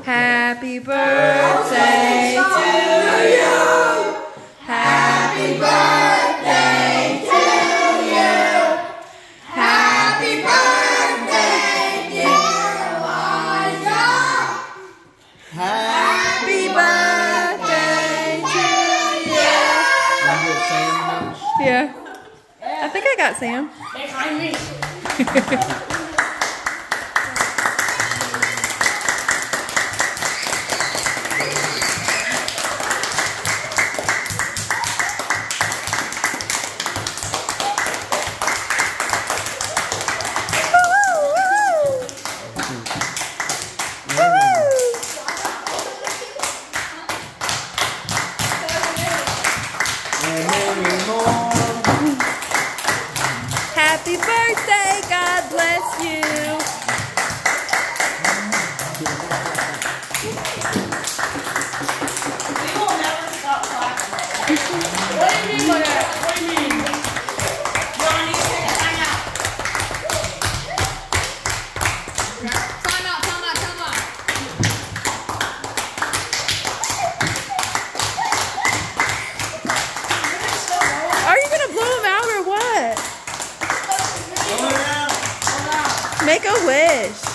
Happy birthday to you. Happy birthday to you. Happy birthday, dear Elijah. Happy birthday to you. Yeah. I think I got Sam. Behind me. Happy birthday, God bless you. We will never stop clapping. What do you mean by that? What do you mean? Johnny, hang out. Time out. Are you gonna blow him out or what? Make a wish.